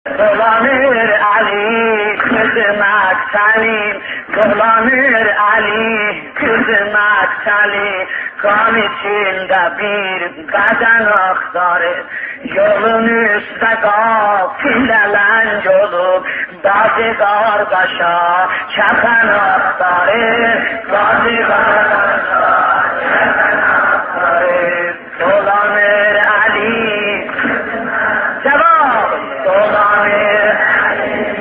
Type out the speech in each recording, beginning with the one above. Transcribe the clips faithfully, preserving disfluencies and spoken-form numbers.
Dolanır Ali kızım Aksalim, dolanır Ali kızım Aksalim, kan içinde bir beden aktarır, yolun üstte kafileler yolu, bazı kardeşa çakan aktarır, bazı kardeşa çakan aktarır, dolanır Ali, cevap, dolanır Ali,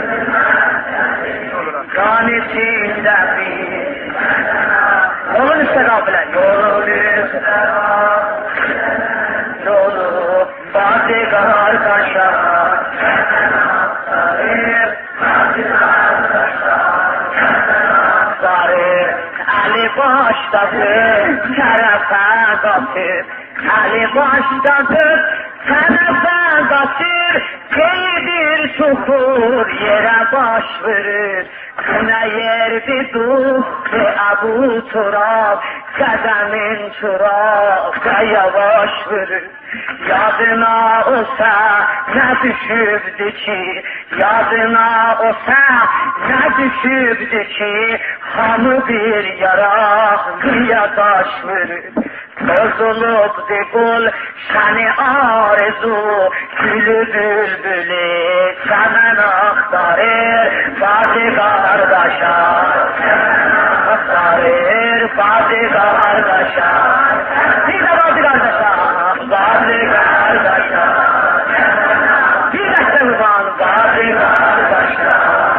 kan içinde bir yolun üstte kafiler, yolun üstte kafiler yolu, bazı kardeşa çakan aktarır, bazı kardeşa çakan aktarır, Ali başladı tarafa katır, Ali başladı tarafa katır, kıyıdır çukur yere baş verir, güne yerdi duhtu Abu Turab, kademin çuraqda yavaş verir, yadına olsa ne düşübdü ki, yadına olsa ne düşübdü ki, hamı bir yaraqlıya taş verir, bozulup dikul şani arzu, gülü bülbülü semen aktarır, bazı kardeşa aktarır, bazı kardeşa, bir de bazı kardeşa, bazı kardeşa, bir de sevban, bazı kardeşa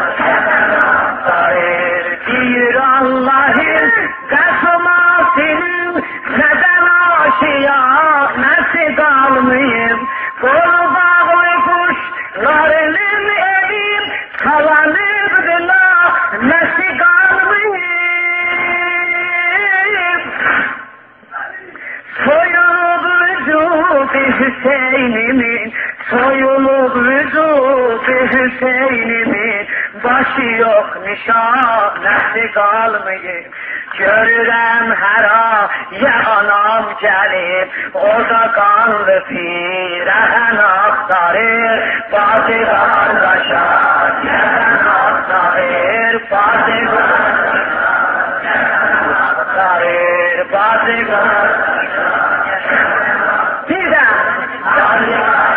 aktarır, diyor Allah'ın kasmasının, neden aşıya nasıl kalmayayım, kolu bağlı kuşlarının evim, kalanırdılar nasıl kalmayayım, soyulup vücudu Hüseyin'imin, soyulup vücudu Hüseyin'imin, başı yok nişanesi kalmayayım, görürəm hər ya anam gəlib, o da qanlı pirəhən axtarır, bazı qardaşa gələn axtarır, bazı qardaşa gələn axtarır, bazı qardaşa bir də bazı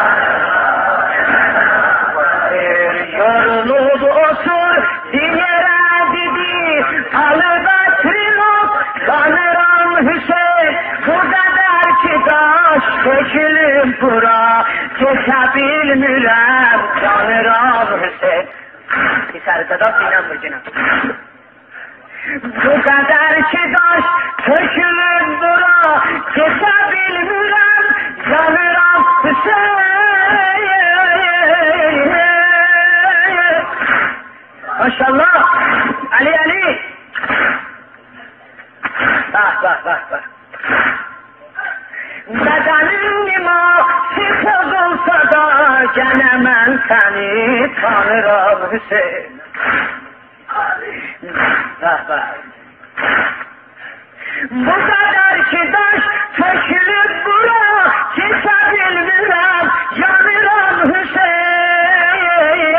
qardaşa yorulub otur dinlərə dedi, alıda sanıram Hüseyin, bu kadar ki taş dökülüp bura, kesebilmirəm, sanıram Hüseyin. İçeride de inanmır günah. Bu kadar ki taş dökülüp bura, kesebilmirəm, sanıram Hüseyin. Maşallah, Ali Ali. Bak bak bak bak. Bedenin iması olsa da gene ben seni tanırım Hüseyin. Bak bak. Bu kadar ki taş tökülüp bura, kesebilmirəm, yanıram Hüseyin.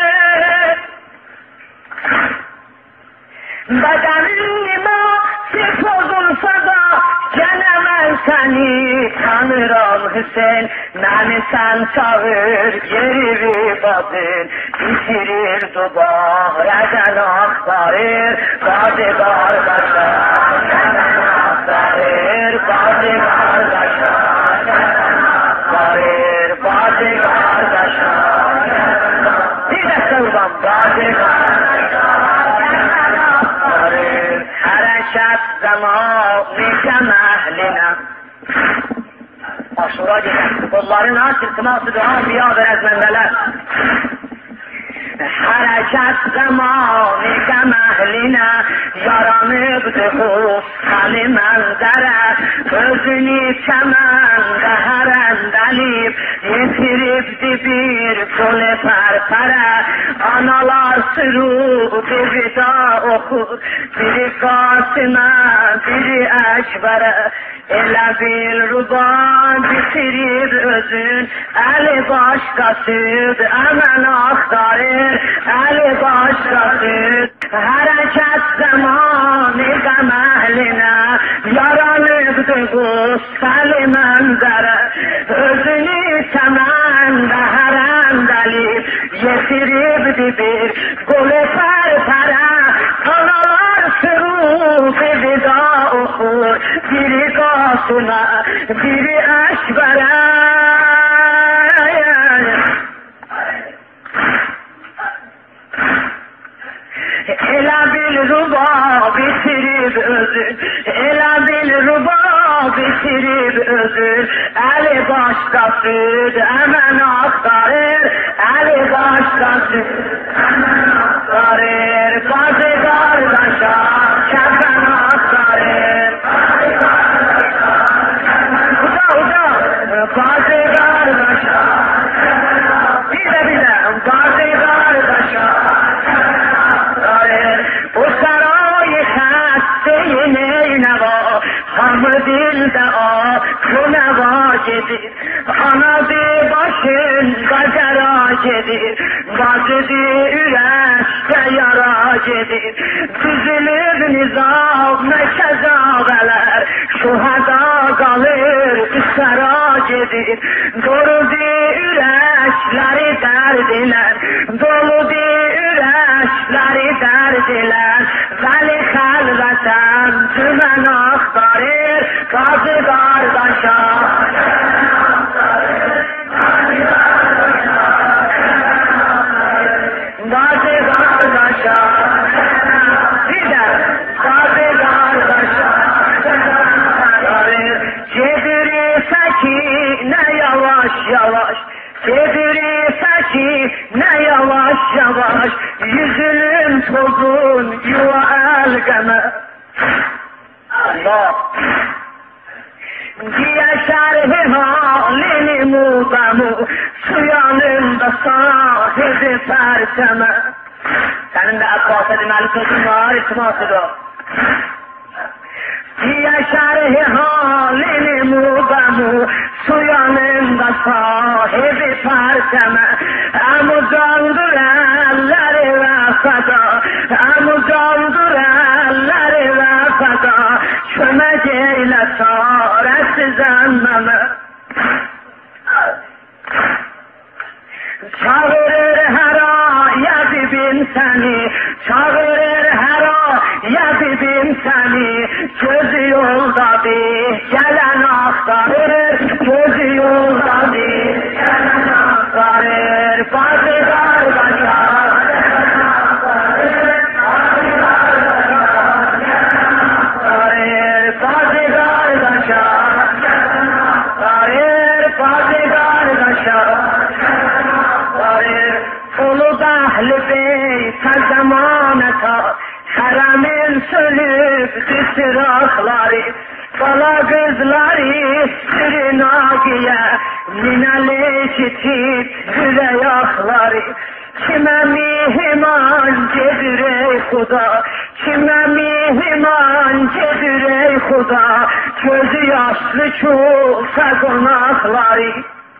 Bedenin iması olsa da gene ben seni tanırım Hüseyin, beni sen çağır geri badın, bitirir dubareden aktarır, bazı kardeşa aktarır, bazı kardeşa aktarır, bazı kardeşa bir de sevdan, bazı kardeşa aktarır, hareket zamanı kemehline. Aşura gider, kolların açır, sıması dua biya ve ezmendeler. Hareket zamanı kemehline, yaranıbdı hus hali mənzərə, özünü kəməndə hərəndəlib, yetiribdi bir kolu pərpərə, analar sürüb vida oxur, biri Qasimə, biri Əkbərə, Elə bil ruban bitirib özün, əli başqasıdır, əmən axtarır, əli başqasıdır. Hərəkət zamanı qəm əhlinə, yaranıbdır qus, səli mənzərə, özünü səməndə hərəndəlib, yetiribdir bir qolu pərpərə, analar sürub vida oxur, biri qasına, biri əşbərə. Elə bil ruba bitirib özün, elə bil ruba bitirib özün, əli başqasıdır, əmən axtarır, əli başqasıdır, əmən axtarır, qazı qardaşa, kəfən axtarır, uca uca, qazı qardaşa, bir də bir də, qazı qardaşa, o sarayı xəstəyin eynəva, hamı dildə a, künəva gedir, anadı başın qacara gedir, bacıdı ürəkdə yara gedir, düzülür nizam məkəzavələr, şuhada qalır üstəra gedir, dorudu ürəkləri dərdilər, doludu ürəkləri dərdilər, vəli xəlvətən tümən axtarır, qazı qardaşa, qazı qardaşa, bir də qazı qardaşa, gediri səkinə yavaş yavaş, gediri səkinə yavaş yavaş, yüzünün tozun yuva əlqəmə. Allah! Diye şerhi halini mudamu, suyanında sahibi perseme. Senin de Abbas'a demeli sözün var, ismasıdır o. Diye şerhi halini mudamu, suyanında sahibi perseme. Emucandır elleri ve sada, emucandır elleri ve sada, çömek eyle çaresiz emmeme. Çağırır her aya bibim seni, çağırır her aya bibim seni, gözü yolda bir gelen aktarır, gözü yolda bir gelen aktarır, bazı kardeşler. Zamanata haramin sönüp sırakları, bala kızları sürünagiye, minali çitip züreyakları. Kime mihman cedir ey Huda, kime mihman cedir ey Huda, gözü yaşlı çulsa konakları.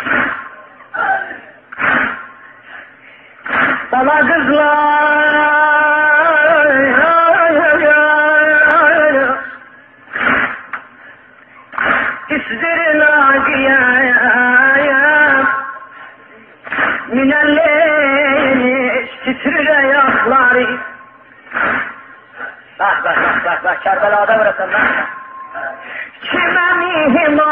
Bala kızlar İsdir nagiye minelleyni titrir ayakları. Bak bak bak bak bak Kerbela'da burası lan. Kime mihman